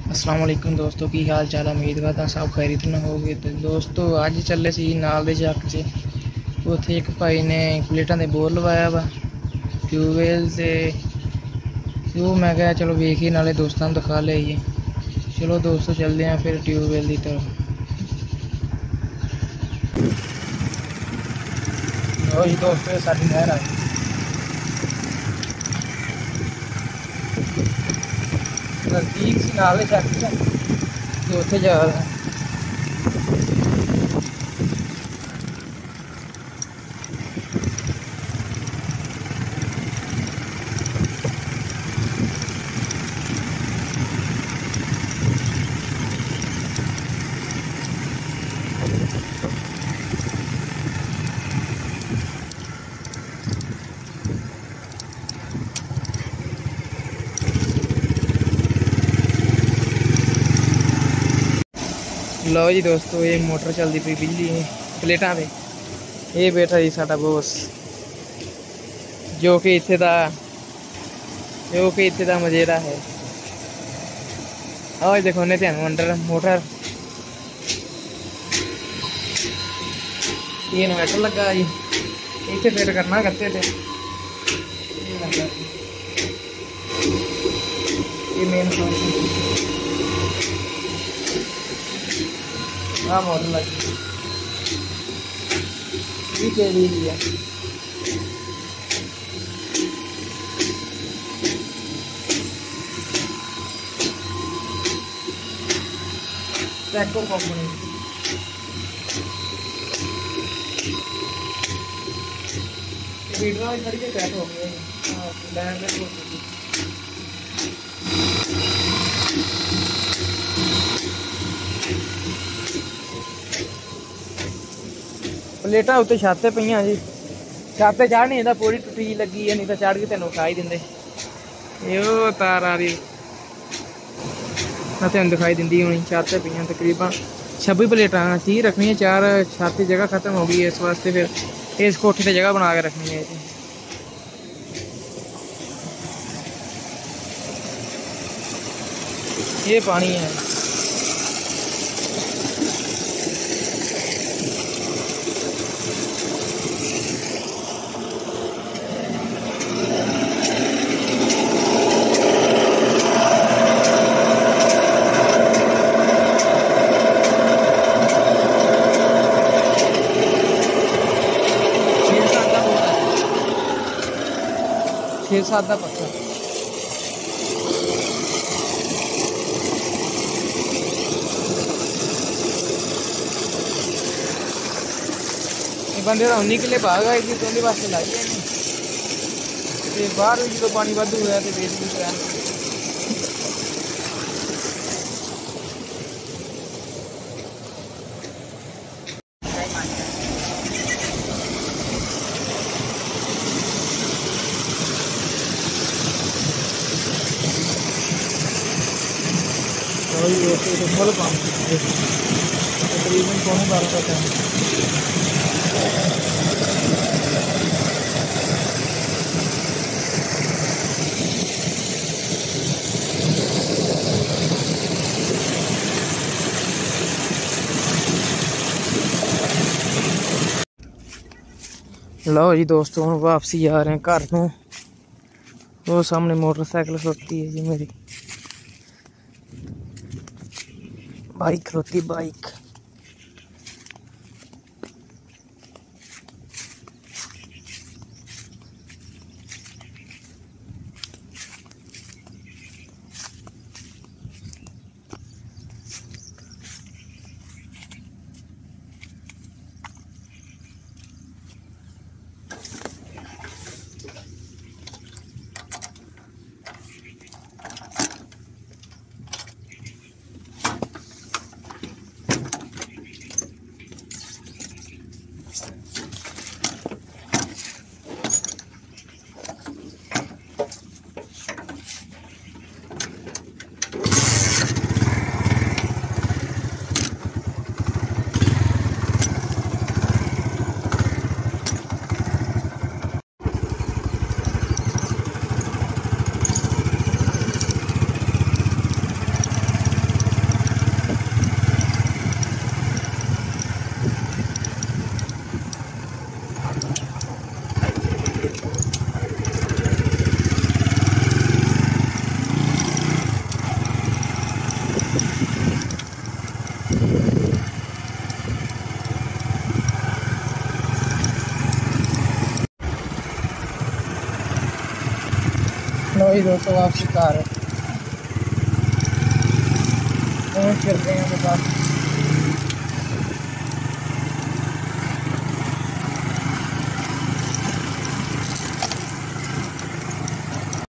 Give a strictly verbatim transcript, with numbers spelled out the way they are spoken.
अस्सलाम वालेकुम दोस्तों की हाल चाल उम्मीद करदा सब खैरियत ना होगे। तो दोस्तों अज चले सी नाल दे जग च उत्थे एक भाई ने प्लेटां दे बोर लवाया वा ट्यूबवेल से वो मैं कहा चलो वेखिए नाले दोस्तों नूं दिखा लियाइए। चलो दोस्तों चलते हैं फिर ट्यूबवेल की तरफ। लो जी दोस्तों साडी नहर आई नज़दीक से नाले जग च ते उत्थे जा रहे हैं। लो जी दोस्तों ये मोटर चलती पई बिजली प्लेटा पे। ये बैठा जी साडा बॉस जो कि इत्थे दा जो कि इत्थे दा मजेरा है। आज देखो ने ध्यान अंडर मोटर ये इन्वर्टर लगा जी इत्थे फिट करना करते थे। ये मेन हाँ मोटर लगी ये केड़ी है टैको कंपनी मीटर खड़ी के सेट हो गए। हाँ लैंड में प्लेटा उत्ते छत पे पईयां जी छत पे चढ़ नहीं पूरी टुटी लगी है नहीं तो चढ़ के तेन खा ही देंगे। ये तार आ रही तेन दिखाई दी होनी छत पे पईयां तकरीबन छब्बी प्लेटा तीह रखनी चार छत की जगह खत्म हो गई इस वास्ते फिर इस कोठे से जगह बना के रखनी है। ये पानी है छे सात का पत्थर बंदे का उन्नी किले भाग आए कि तो वास्ते लाई है बाहर भी जो पानी वाधू होया तो बेच भी पाया। फुल पानी तकरीबन पौने बारह का टाइम। लो जी दोस्तों हम वापसी आ रहे हैं घर को। वो सामने मोटरसाइकिल खलोती है जी मेरी बाइक खलोती बाइक। चलो जी दोस्तों वापसी घर पहुँच करते हैं बस।